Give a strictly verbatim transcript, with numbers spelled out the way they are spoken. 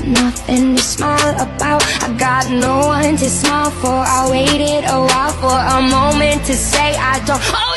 got nothing to smile about. I got no one to smile for. I waited a while for a moment to say I don't. Oh,